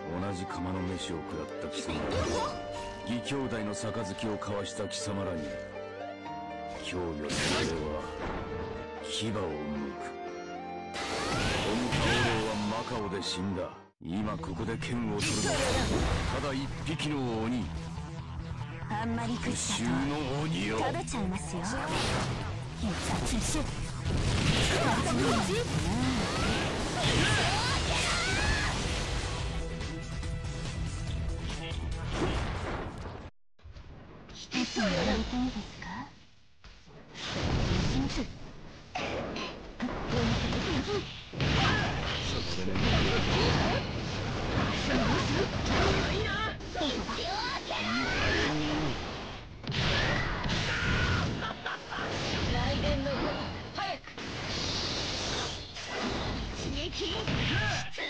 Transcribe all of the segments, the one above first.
同じ釜の飯を食らった貴様、義兄弟の杯を交わした貴様らに今日より俺は牙を剥く。オムカオロウはマカオで死んだ。今ここで剣を取るのはただ一匹の鬼。 あんまり口復讐だの鬼よ。 と食べちゃいますよ。一つやられていいですか？ 雷電のごとく早く刺激出来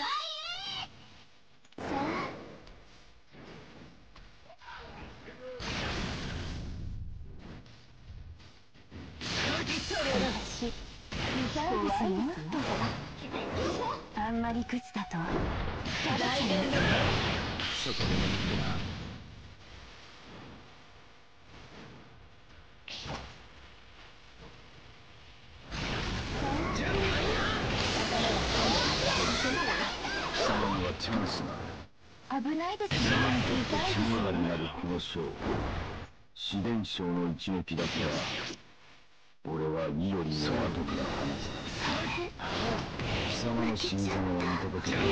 あんまり口だと雷電のごとくそこで眠ってな。貴様にはチャンスがある。 危ないですね。 貴様らになるこの章、自伝章の一撃だけは俺はイオリの後から放つ。貴様の心臓を見届ける。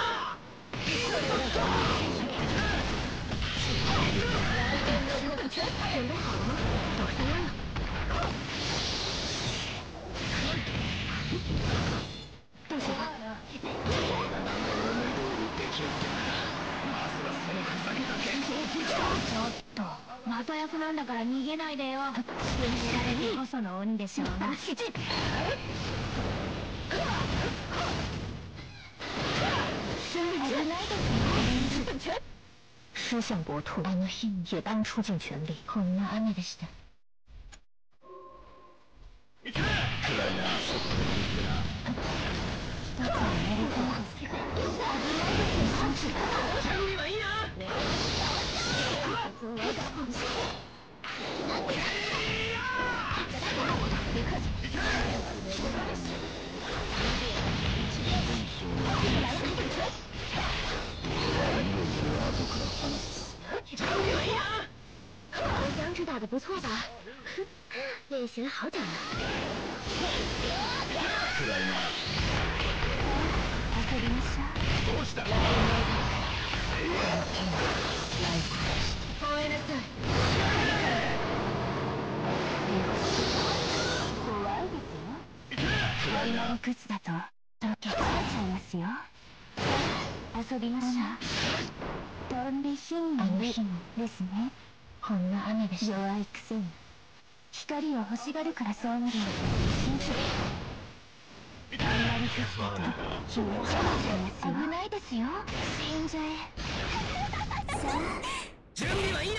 また役なんだから逃げないでよ。逃げられてこその鬼でしょうが。危ないですね。狮象国土也当出尽全力。こんな雨でした。 暗いな。そこで眠ってな。 一つやられていいですか？ 準備はいいな。 互相知打得不错吧？练习了好久了。 暗いな。 焦りました。 どうした？ 吠えなさい。 怖いですよ。あんまり靴だと溶けちゃいますよ。遊びましょう。飛んで火になるですね。こんな雨でし弱いくせに光を欲しがるからそうなる。あんまり靴だと気にちゃいますよ。危ないですよ。死んじゃえ。さあ準備はいいな。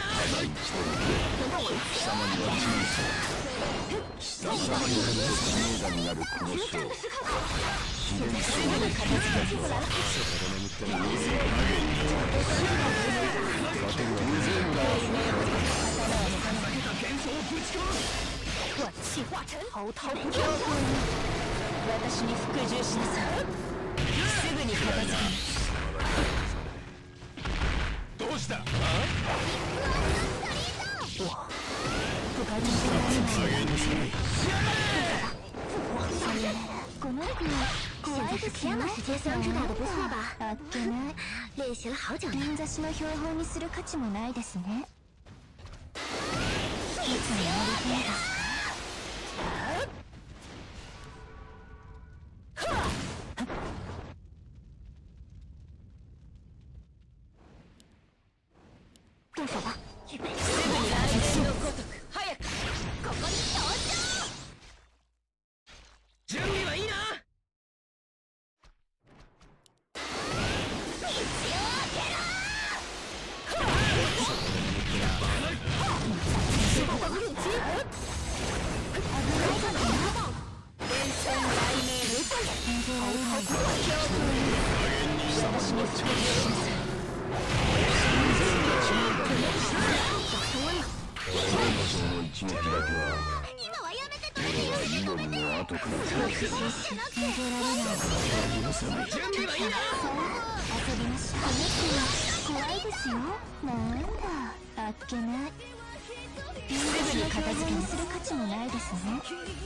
貴様にはチャンスだ。貴様が知名度になるこの章、自伝章の一撃だけはそこで眠ってな。 我气化成嚎啕教訓。私に服従しなさい。すぐに片付けます。 どうした？ 他に知らないこの子怖いですよ。あっけない。練習了好久了。銀刺しの標本にする価値もないですね。いつもやりたいですか？どうぞば。 すぐに雷電のごとく早くここに登場。準備はいいな。 私に服従しなさい。 今はやめてくれてよ。 イオリの後から信じられない準備はいいな。 遊びましょう。この人は怖いですよ。なんだあっけない。すぐに片付けにする価値もないですね。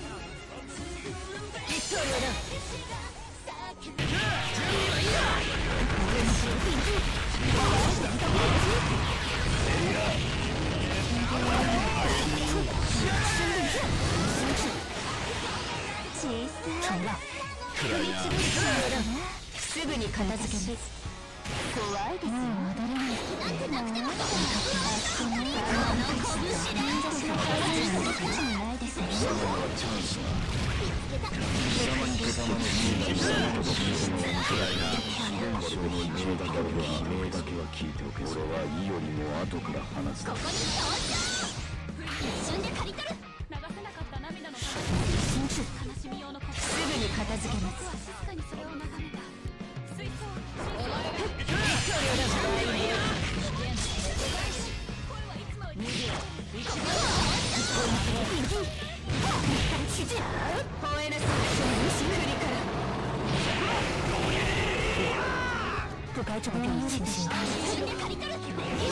一刀両断。準備はいいな。 小さいすぐに片付けます。怖いですよ。戻れないってなくてもあっけない。価値もないですね。 チャンスが貴様の信頼のくらいな秘伝書の一味だけは悲鳴だけは聞いておけ。俺はイオリの後から話す。 ここに登場。一瞬で刈り取る。流せなかった涙の悲しみ用のコップ。 すぐに片付けます。 静かにそれを眺めた。水槽。お前が部会長の一日力を使うためにこんな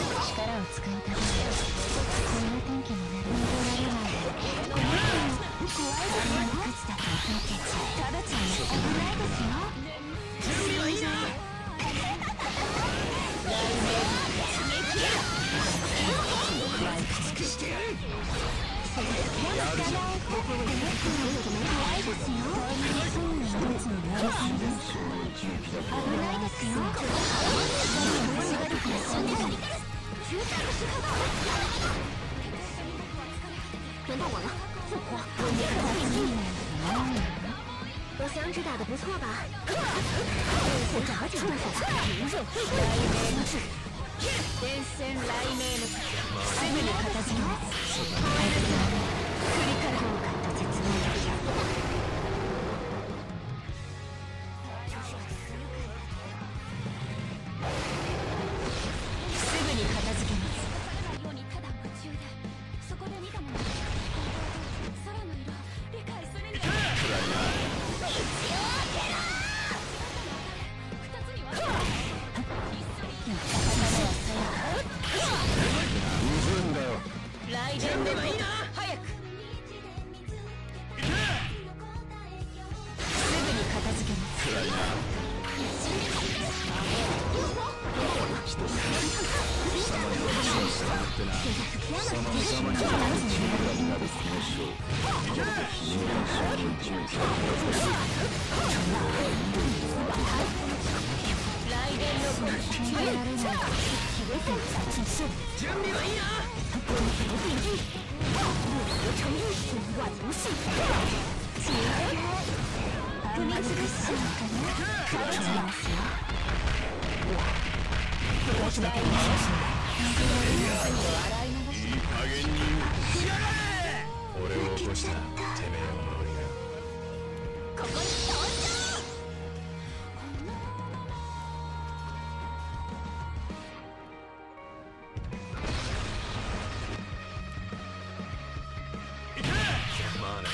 天気になる。逃げられない。怖いですよ。靴だとタバちゃんも危ないですよ。 準備はいいな。 我想知道的不错吧？電線雷鳴のすぐに片付けます。振りから後悔と絶望的。すぐに片付けます。 ようにただ夢中でそこで見たもの空の色理解するんだ。二つに分ける。 雷電でもいいな。早くすぐに片付けます。雷電の逃げられない。 準備はいいな。 踏み潰しちゃうかな。食べちゃいますよ。大丈夫。洗い流しいい加減に俺を起こしたてめえを守りな。 ここに登場。 まあね、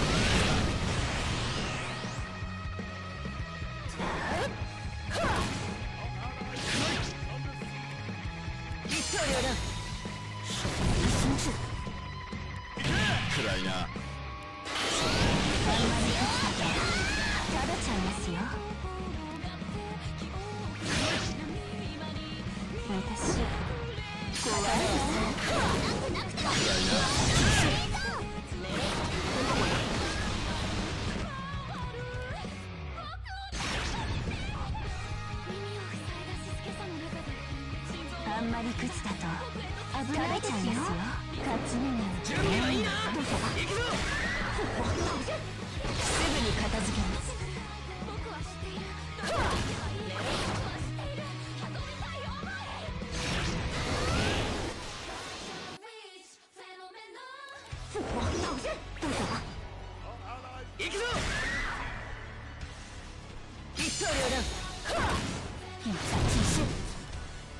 一刀両断。 暗いな。 食べちゃいますよ。私怖いです。あんまり靴だと危ないですよ。勝ち目が準備はいいな。行くぞ。 すぐに片付けます。 僕は知っている。僕は知っている。行くぞ。一刀両断。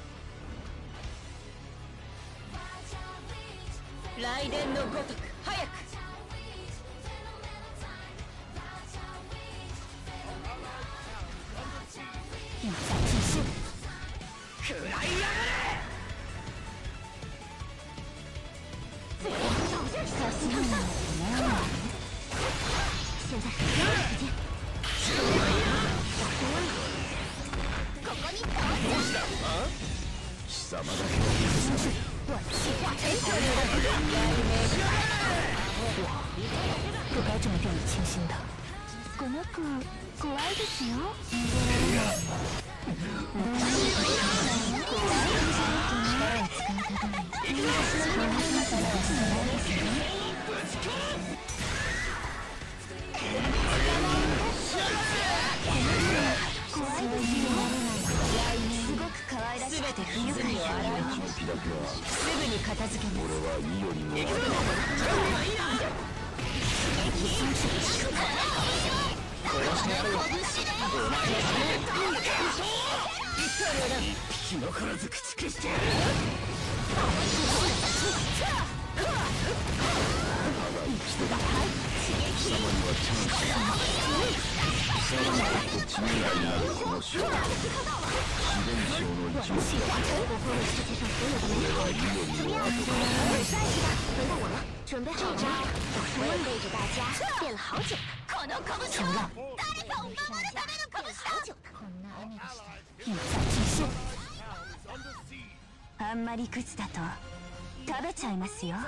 雷電のごとく早く。 一再继续。 食らいやがれ。 小心一点呢。现在是第二时间。ここに倒す。 貴様だけ我气化成火不该这么掉以轻心的。この子怖いですよ。怖いですよ。すごく可愛らしくて不愉快よ。すぐに片付けます。 俺はイオリの一匹残らず駆逐してやる。ただ一度だ。貴様にはチャンスだ。貴様にとって地味愛なるこの勝負、自然賞の重視だ。俺はイオリの後から准备好了吗？我也背着大家练了好久。この拳は誰かを守るための拳だ。こんな雨でした。一再继续。あんまり靴だと食べちゃいますよ。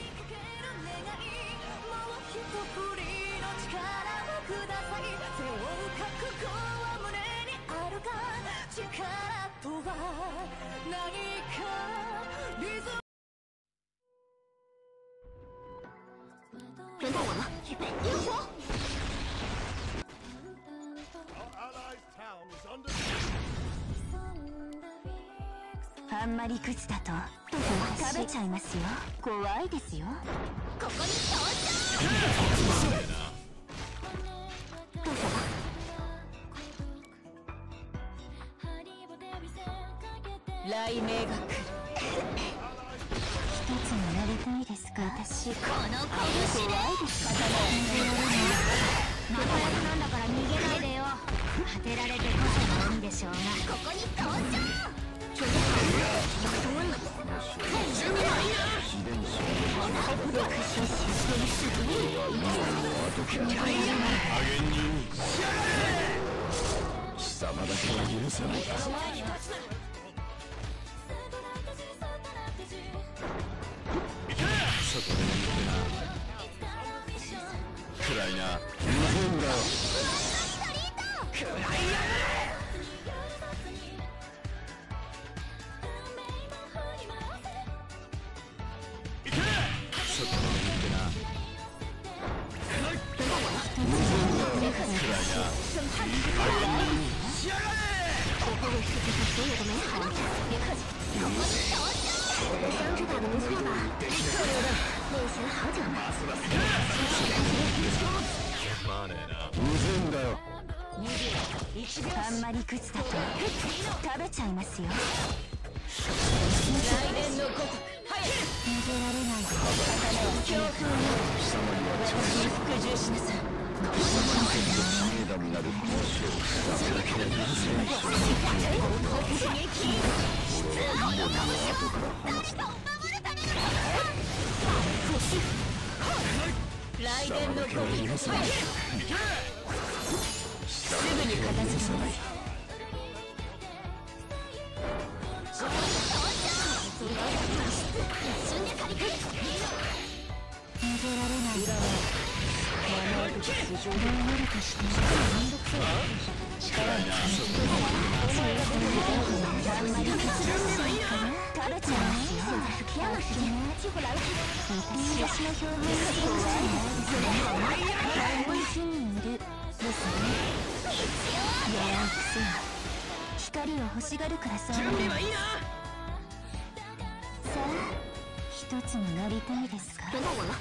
轮到我了，预备，点火！あんまり靴だと食べちゃいますよ。怖いですよ。ここに登場。どうぞ。雷鳴が来る。一つになりたいですか？私この拳で怖いですか？仲良くなんだから逃げないでよ。当てられてこその鬼でしょうが。ここに登場。 貴様だけは許さない。外で見てな。暗いな。無限だよ。 食らいやがれ。 所有的美好，别客气。枪支打得不错吧？练习了好久呢。 無限だよ。 あんまり靴だと食べちゃいますよ。 来年のごとく逃げられない。刀は強風よ。私に服従しなさい。 貴様にとって知名度になるこの勝負、それだけは許せない。俺はイオリの後から話した。 来年のごとくすぐに片付けます。 逃げられない。守るとしてめんどくさい。力があんまり靴出しないかな。食べちゃいますよ。嫌な時間私の表現が怖い。それは本心にいるですね。弱いくせに光を欲しがるからそうなる。さあ一つになりたいですか？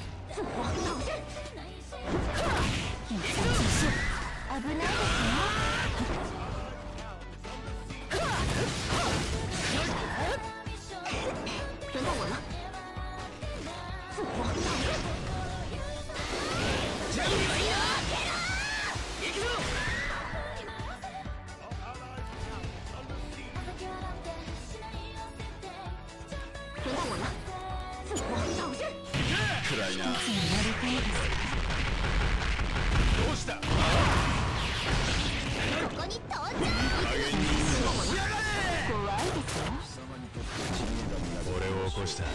一再继续。危ないですよ。轮到我了。 準備はいいな。行くぞ。 どうした。ここに到着。 怖いですよ。 俺を起こした。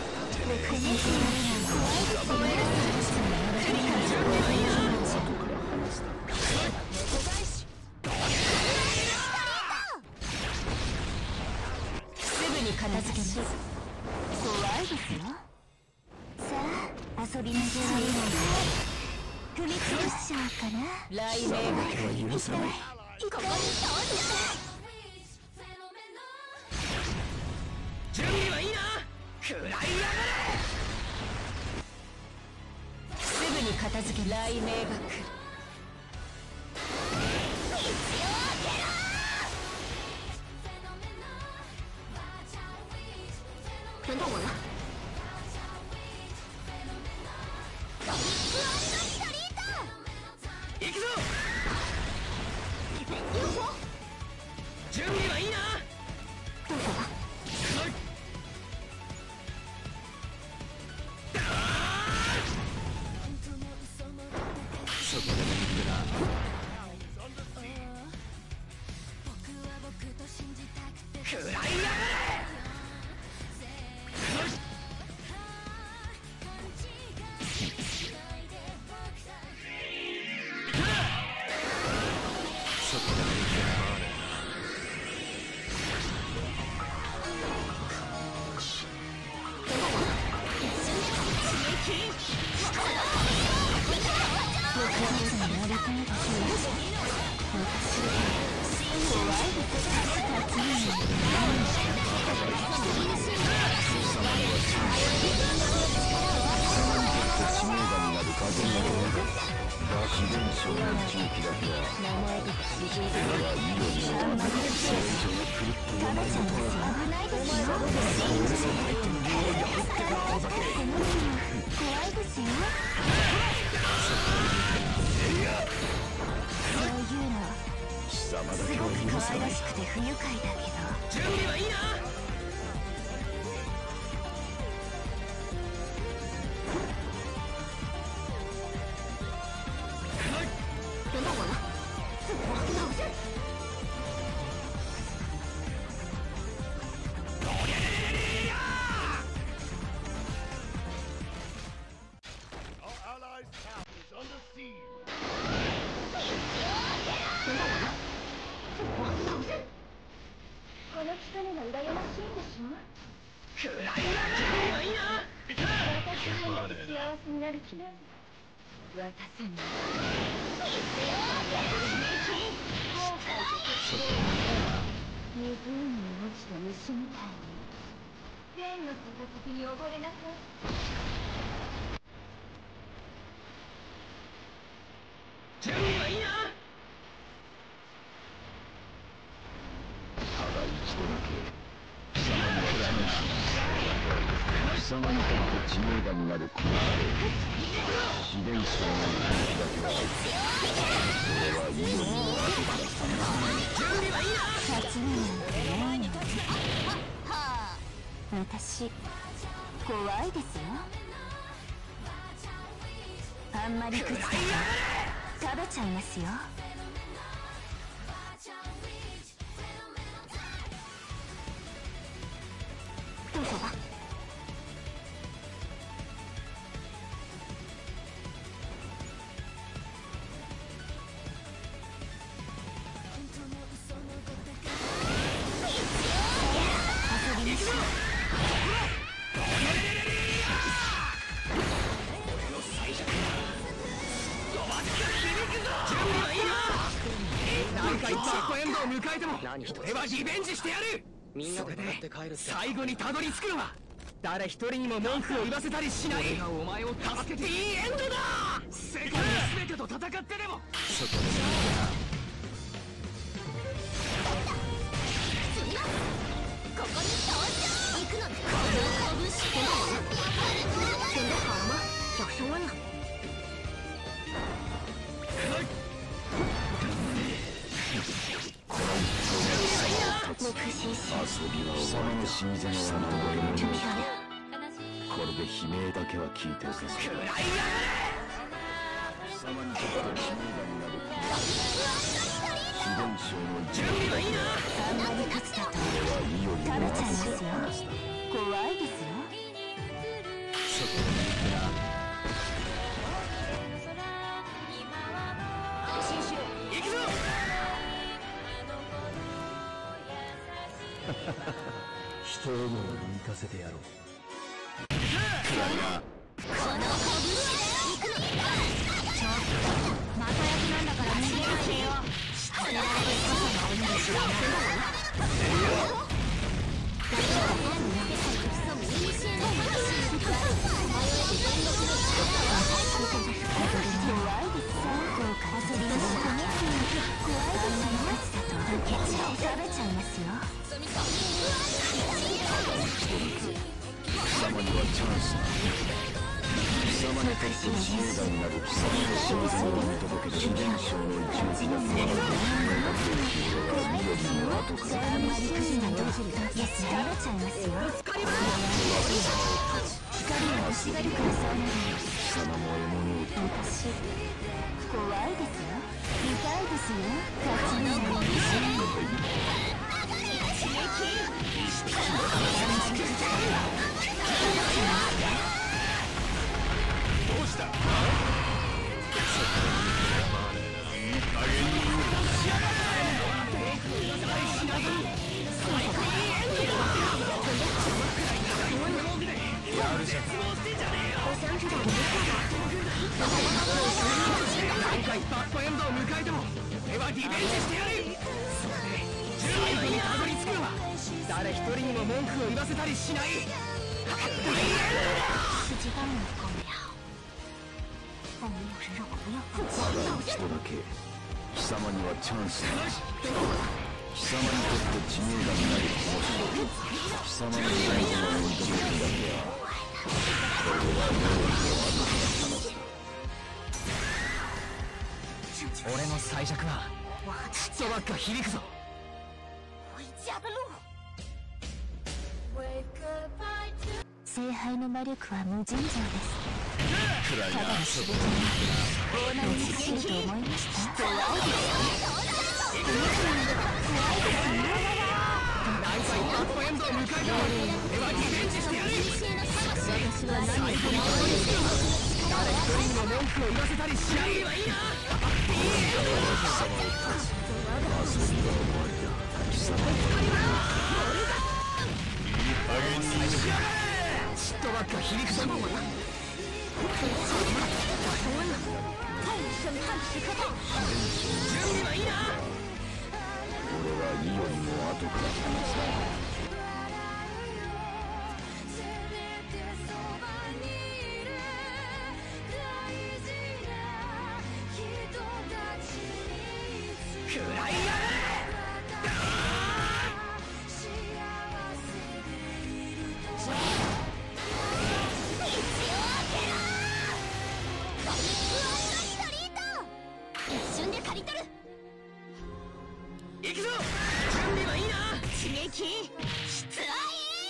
すぐに片付けます。怖いですよ。さあ遊びましょう。踏み潰しちゃおうかな。 雷鳴が許さない。 ここに到着。準備はいいな。食らいやがれ。すぐに片付け。雷鳴が来る。 等等我了。 行くぞ。準備はいいな。 どうぞ。 そこで眠ってな。 食らいやがれ。 可愛らしくて不愉快だけど。 準備はいいな。 等等我了。この人にも羨ましいんでしょ。 食らいやがれ。いいな。 私は幸せになる気なんだ。私に湖に落ちた虫みたいに天の杯に溺れなさい。 準備はいいな。 ただ一度だけ貴様には貴様にとって知名度になるこの死伝承の勇気だけは俺はイオンの後から準備はいいな。 立ちなんてね。私怖いですよ。あんまり食ったら食べちゃいますよ。どうぞ。遊びましょう。 何回バッドエンドを迎えても俺はリベンジしてやる。それで最後にたどり着くのは誰一人にも文句を言わせたりしない。俺がお前を助けていいエンドだ。世界の全てと戦ってでも。ここに到着。行くのね。拳して真的好吗？小声了。 遊びは貴様の死にぜの貴様のもの。これで悲鳴だけは聞いておけ。 食らいやがれ。 様にとって知名度になる秘伝承の準備はいいな。 あんまり勝つだとこれはいより食べちゃいますよ。 の話だ。 怖いですよ。 そこまで行くな。安心しろ。行くぞ。 人をも行かせてやろう。 この拳で行くの。ちょっとまた役なんだから逃げないでよ。知らないことが多いんですよ。 貴様にはチャンスだ。貴様にとって知名度になる貴様の真実を見届ける秘伝承の一撃だけは俺は緑の後からあんまりクズなど食べちゃいますよ。光を欲しがるください。 貴様も獲物を取る。 私怖いですよ。痛いですよ。勝ちのどうした？ 今回バッドエンドを迎えても俺はリベンジしてやる。それで最後にたどり着くのは誰一人にも文句を言わせたりしないハッピーエンドだ。 时间没够了，但你有人让我不要放弃。 ただ一度だけ貴様にはチャンスだ。貴様にとって知名度になるこの勝負、貴様の真実の一撃だけはこれは妙の後から話だ。 俺の最弱はちっとばっか響くぞ。 回家的路。 聖杯の魔力は無尽蔵です。 暗いな。 ただの刺激に大なりに走ると思いました。怖いですよ。 何回バッドエンドを迎えても俺はリベンジしてやる。 私は何を誰一人にも文句を言わせたりしない。いいな。 遊びは終わりだ。貴様ちっとばっか響くぞ。準備はいいな。 俺はいよりも後から話す。 食らいやがれ。 一瞬で刈り取る。 行くぞ。準備はいいな。 刺激出来。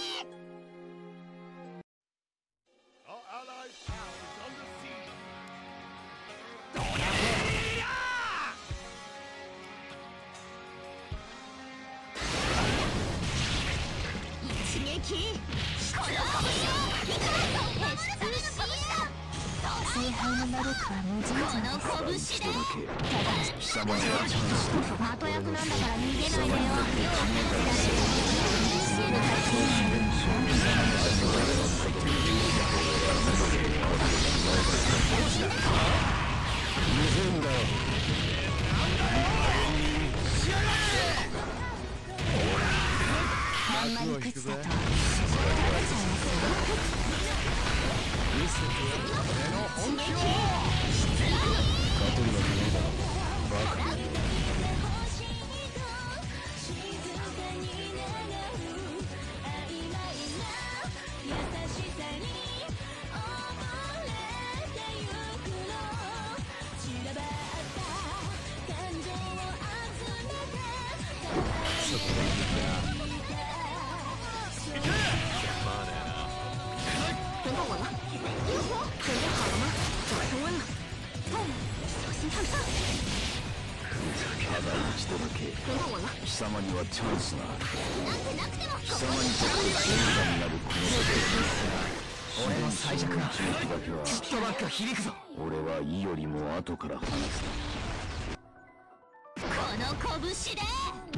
刺激この拳を見たらと守るための拳だ。 聖杯の魔力は無尽蔵です。 この拳で貴様にはチャンスだ。 的役なんだから逃げないでよ。 あんまりクズだと食べちゃいますよ。 准备好了吗？准备好了吗？怎么问了？ 貴様にはチャンスがある。貴様にとって静かになるこの世俺の最弱はだけはきっとバック響くぞ。 俺はいいよりも後から話す。 この拳で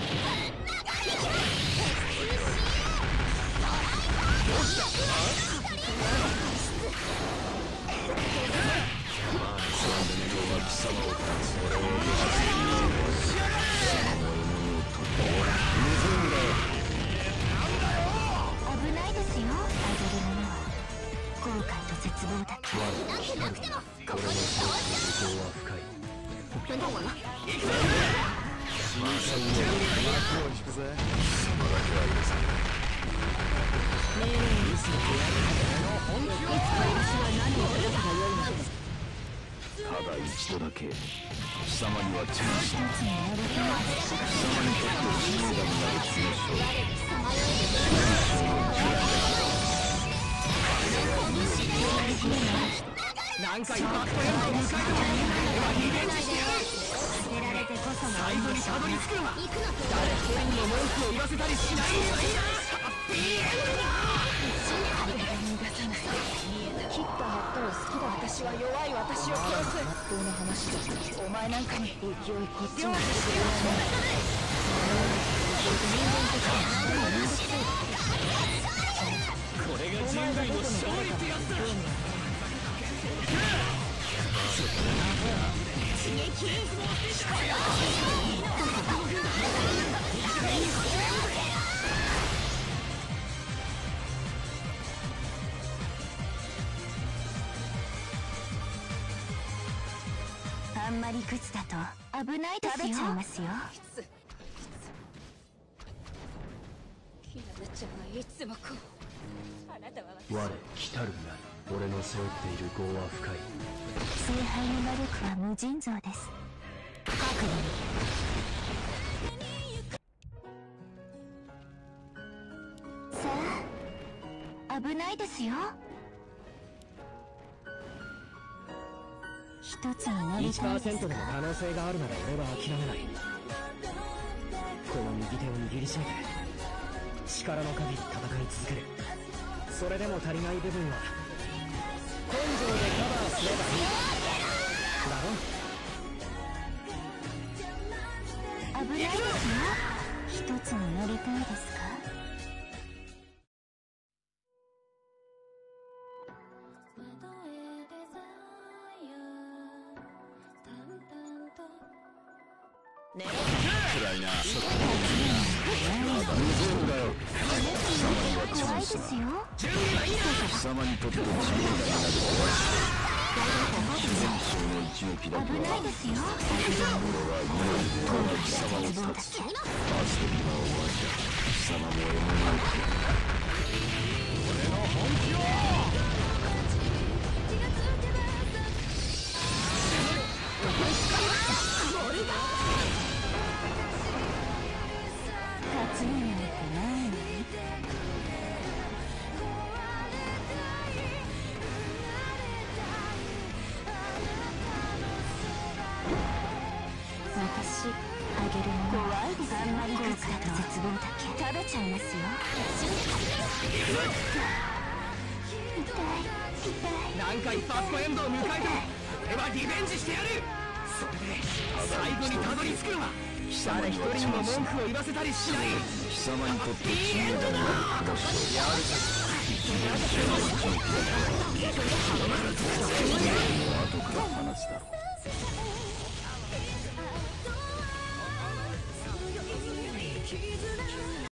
危ないですよ。あげるものは後悔と絶望だけ。なくてもここで倒す。どうかな。 ただ一度だけ貴様にはチャンスだ。貴様にとって静かになるこ何回バットエンドを迎えても俺はリベンジしてやる。 当てられてこその最後にたどり着くのは誰一人にも文句を言わせたりしないハッピーエンドだ。 切った葉っぱを好きだ。私は弱い私を殺す。まっとうな話だ。お前なんかに勢いこっちにこれが人類の勝利ってやつだ。 あんまり靴だと危ないですよ。食べちゃいますよ。 ひなたちゃんはいつもこう。あなたは我来たるなり、俺の背負っている業は深い。 聖杯の魔力は無尽蔵です。覚悟さあ、危ないですよ。一つになりたいです 1% でもか。 可能性があるなら俺は諦めない。この右手を握りしめて力の限り戦い続ける。それでも足りない部分は根性でカバーすればいいだろ。 危ないですよ。一つになりたいですか。 暗いな。無情だよ。貴様にはチャンスが。貴様にとって自由がなる自然症の一撃だけは危ないですよ。 俺は命で我が貴様を立つ。遊びは終わりだ。貴様も獲物を食う。俺の本気を勝つになんてないの。私、あげるものはあんまり靴だと絶望だけ食べちゃいますよ。 何回ファーストエンドを迎えても俺はリベンジしてやる。それで最後にたどり着くのは誰一人にも文句を言わせたりしない貴様にとって自由がなるクラッシュを後から話すだろう。